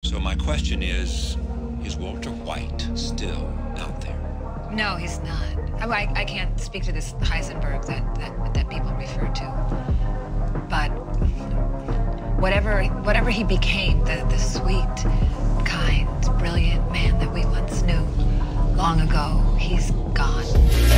So my question is Walter White still out there? No, he's not. I can't speak to this Heisenberg that people refer to. But whatever he became, the sweet, kind, brilliant man that we once knew long ago, he's gone.